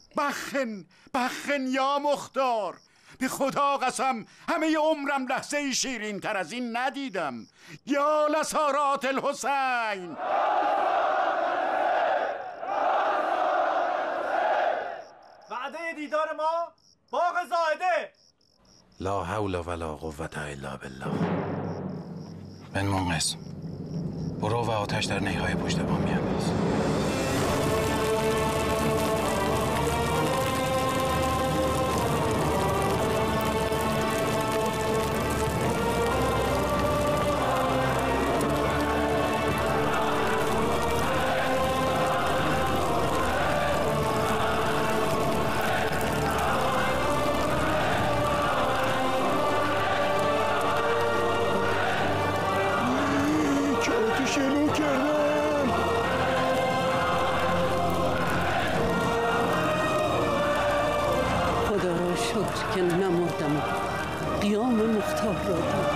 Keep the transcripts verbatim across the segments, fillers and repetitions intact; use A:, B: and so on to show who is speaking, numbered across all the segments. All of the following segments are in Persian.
A: بخن بخن یا مختار، به خدا قسم همه عمرم لحظه شیرین تر از این ندیدم. یا لسارات الحسین.
B: وعده دیدار ما باغ زاهده.
C: لا حول ولا قوة الا بالله. من منقذ، برو و آتش در نیهای پشت بام بیانداز.
D: که نمردم و قیام مختار را دید.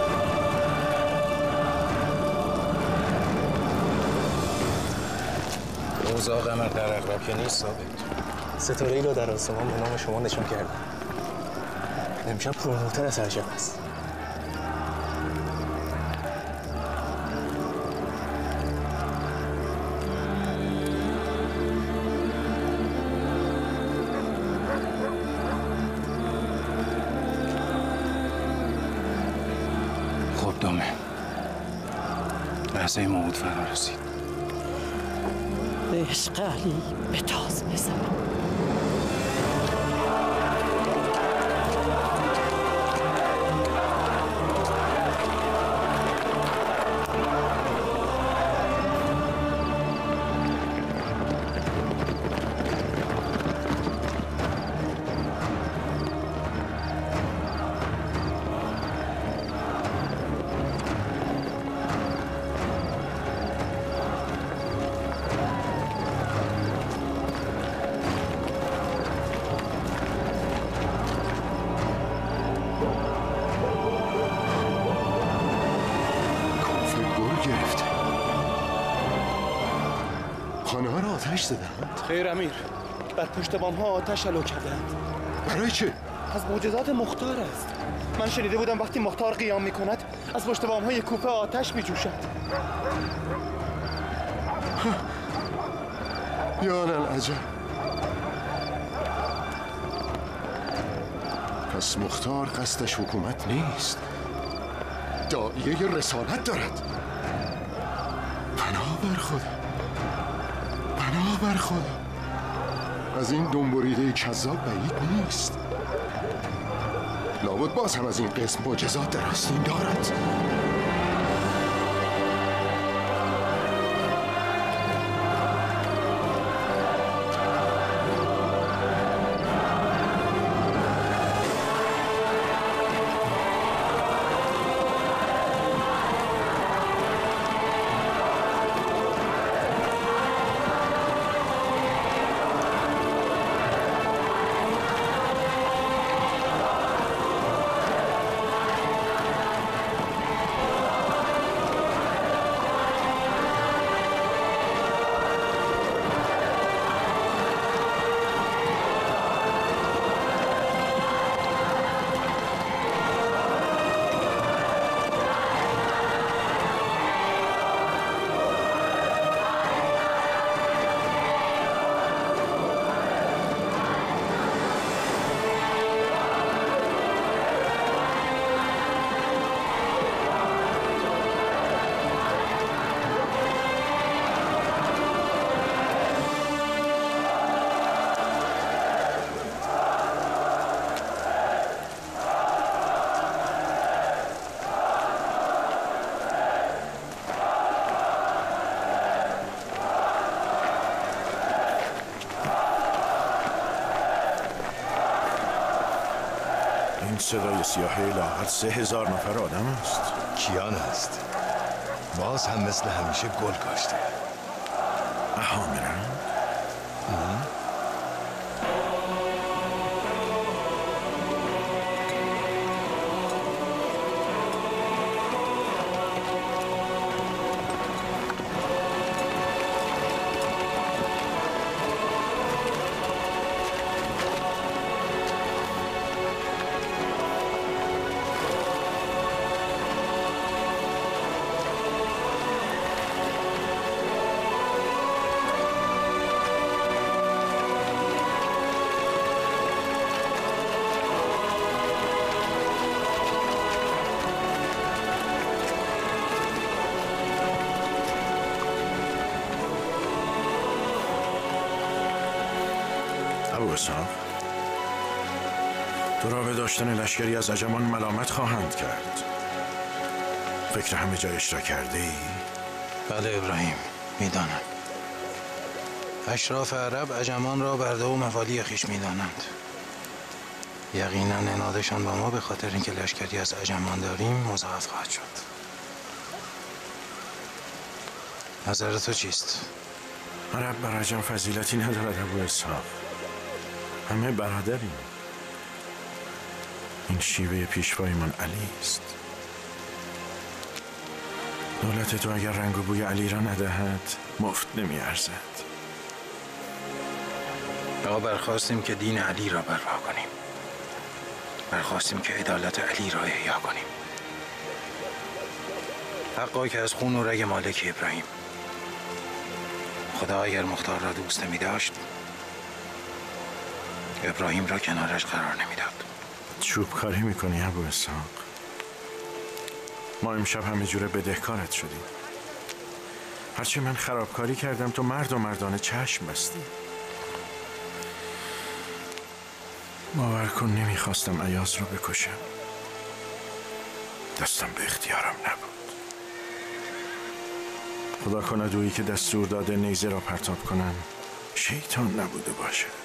C: اوضاع قمر در اغرب که نیست ثابت.
E: ستاره ای را در آسمان به نام شما نشان کردم. امشب پرنورتر از هر شب است.
C: لحظه موعود فرا رسید.
D: به عشق علی به تاز بزنم.
E: خیر امیر، بر پشت بام ها آتش علو کردند.
A: برای چه؟
E: از معجزات مختار است. من شنیده بودم وقتی مختار قیام می کند از پشت بام های کوپه آتش می جوشد.
A: یا للعجب. پس مختار قصدش حکومت نیست، داعیه رسالت دارد. پناه بر خدا، پناه بر خدا. از این دنبریده کذاب بعید نیست. لابد باز هم از این قسم معجزات در آستین دارد.
F: صدای سیاهی لاغر سه هزار نفر آدم است.
G: کیان است. باز هم مثل همیشه گل کاشته.
F: احامرن؟ اسحاق، تو را به داشتن لشکری از عجمان ملامت خواهند کرد. فکر همه جایش را کرده ای؟
C: بله ابراهیم، میدانم. اشراف عرب عجمان را برده و موالی خیش میدانند. یقینا انادشان با ما به خاطر اینکه لشکری از عجمان داریم مضاعف خواهد شد. نظر تو چیست؟
F: عرب بر عجم فضیلتی ندارد ابو اسحاق. همه برادریم. این شیوه پیشوایمان علی است. دولت تو اگر رنگ و بوی علی را ندهد مفت نمی ارزد.
C: ما برخواستیم که دین علی را برپا کنیم. برخواستیم که عدالت علی را احیا کنیم. حقا که از خون و رگ مالک ابراهیم. خدا اگر مختار را دوست نمی داشت ابراهیم را کنارش قرار نمیداد.
F: چوب کاری میکنی ابو اسحاق. ما امشب همه جوره بدهکارت شدیم. هرچی من خرابکاری کردم تو مرد و مردانه چشم بستی. باور کن نمیخواستم ایاز رو بکشم. دستم به اختیارم نبود. خدا کند اویی که دستور داده نیزه را پرتاب کنم شیطان نبوده باشه.